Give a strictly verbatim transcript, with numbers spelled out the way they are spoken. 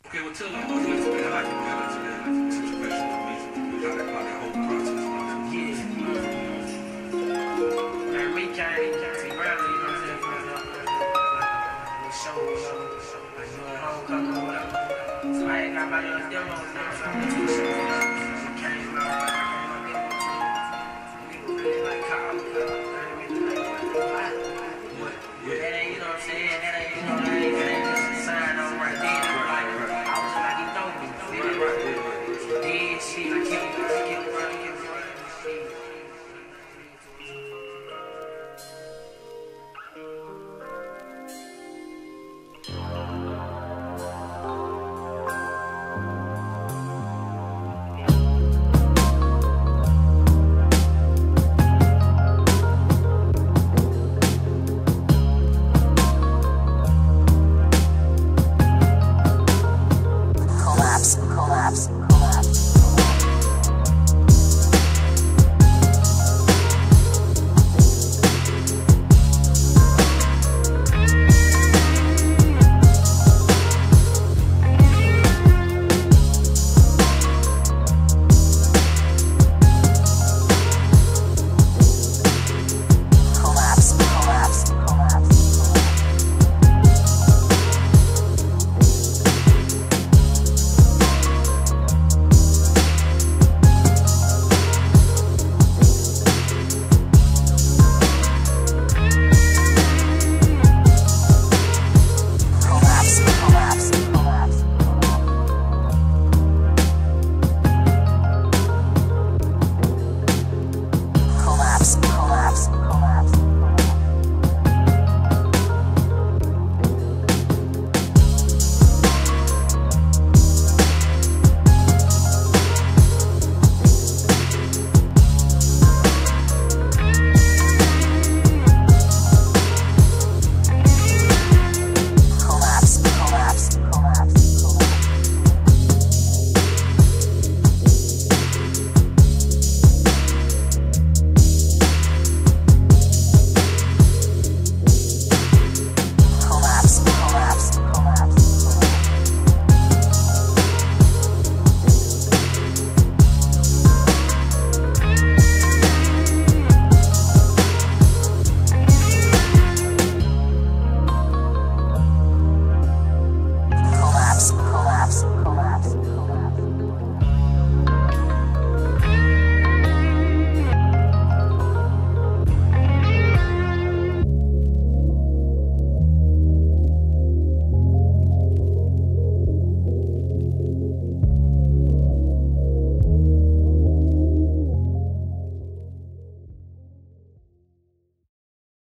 Okay, well, tell me about this, man. How you got into that, into professional music? How that, how that whole process was? Yeah. Man, Meek came, came around, you know what I'm saying, for the show, show, like doing homecoming or whatever. So I ain't got my little demo, you know what I'm saying? Came out, people really like called me, really like, what? What? That ain't, you know what I'm saying? That ain't, you know, that ain't, that ain't just a sign on right there. Like, I was like, he told me, you feel me? Dead shit, I kept it, I kept it running, kept it running. Collapse, collapse.